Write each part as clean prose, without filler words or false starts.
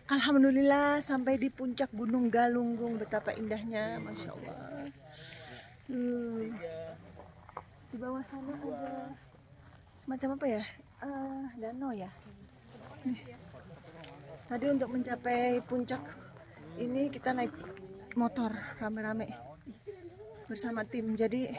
Alhamdulillah sampai di puncak Gunung Galunggung. Betapa indahnya, Masya Allah. Di bawah sana ada semacam apa ya? Danau ya. Tadi untuk mencapai puncak ini kita naik motor rame-rame bersama tim. Jadi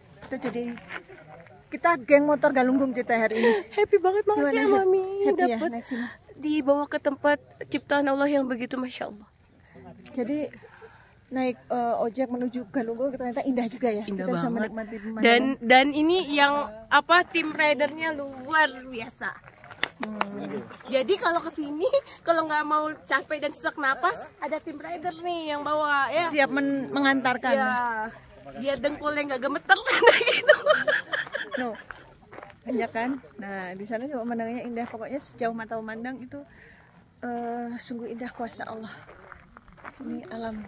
kita geng motor Galunggung kita hari ini. Happy banget makasih ya Mami. Happy ya Dapat naik sini. dibawa ke tempat ciptaan Allah yang begitu Masya Allah. Jadi naik ojek menuju Galunggung ternyata indah juga ya. Indah kita bisa banget. menikmati pemandangan. Dan ini yang apa, tim ridernya luar biasa. Jadi kalau kesini kalau nggak mau capek dan sesak napas, ada tim rider nih yang bawa ya. Siap mengantarkan. Ya, biar dengkulnya nggak gemeter gitu. No. Banyak kan? Nah, di sana juga pemandangannya indah. Pokoknya sejauh mata memandang itu sungguh indah kuasa Allah. Ini alam.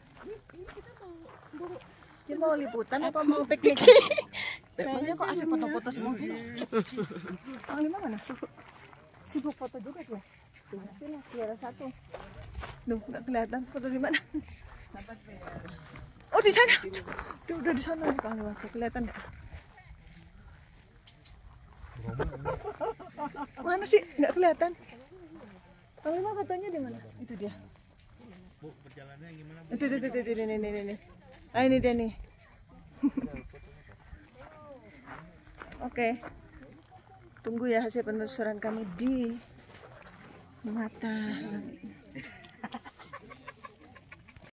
Dia mau liputan apa mau piknik? Kayaknya kok asik foto-foto semua. Panglima mana? Sibuk foto juga dia. Sini, juara satu. Duh, nggak kelihatan foto di mana. Oh, di sana. Duh, udah di sana nih Panglima. Kelihatan nggak? Mana sih? Nggak kelihatan. Panglima fotonya di mana? Itu dia. Bu, perjalanannya gimana, Bu? Itu ini. Ah, ini dia nih. Oke. Tunggu ya hasil penelusuran kami di mata langit.